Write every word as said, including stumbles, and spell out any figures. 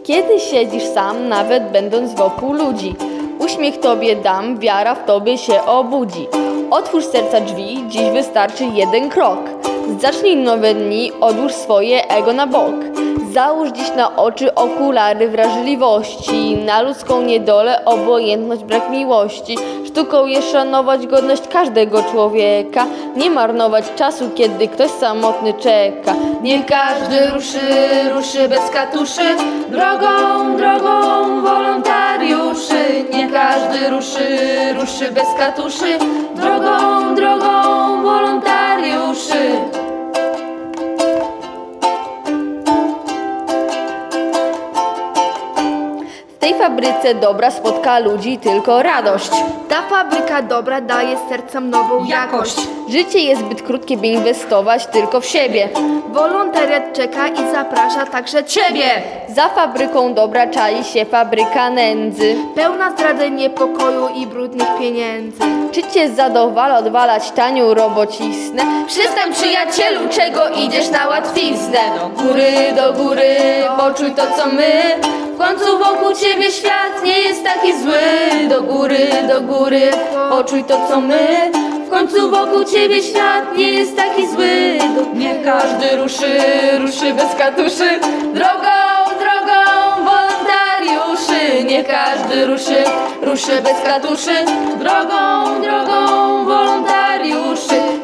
Kiedy siedzisz sam, nawet będąc wokół ludzi, uśmiech tobie dam, wiara w tobie się obudzi. Otwórz serca drzwi, dziś wystarczy jeden krok. Zacznij nowe dni, odłóż swoje ego na bok. Załóż dziś na oczy okulary wrażliwości. Na ludzką niedolę, obojętność, brak miłości. Sztuką jest szanować godność każdego człowieka. Nie marnować czasu, kiedy ktoś samotny czeka. Niech każdy ruszy, ruszy bez katuszy, drogą, drogą wolontariuszy. Niech każdy ruszy, ruszy bez katuszy, drogą, drogą wolontariuszy. W tej fabryce dobra spotka ludzi tylko radość. Ta fabryka dobra daje sercom nową jakość. Życie jest zbyt krótkie, by inwestować tylko w siebie. Wolontariat czeka i zaprasza także ciebie. Za fabryką dobra czai się fabryka nędzy, pełna zdrady, niepokoju i brudnych pieniędzy. Czy cię zadowala odwalać tanią robociznę? Przestań, przyjacielu, czego idziesz na łatwiznę. Do góry, do góry, poczuj to co my. W końcu wokół ciebie świat nie jest taki zły. Do góry, do góry, poczuj to co my. W końcu wokół ciebie świat nie jest taki zły. Niech każdy ruszy, ruszy bez katuszy, drogą, drogą wolontariuszy. Niech każdy ruszy, ruszy bez katuszy, drogą, drogą wolontariuszy.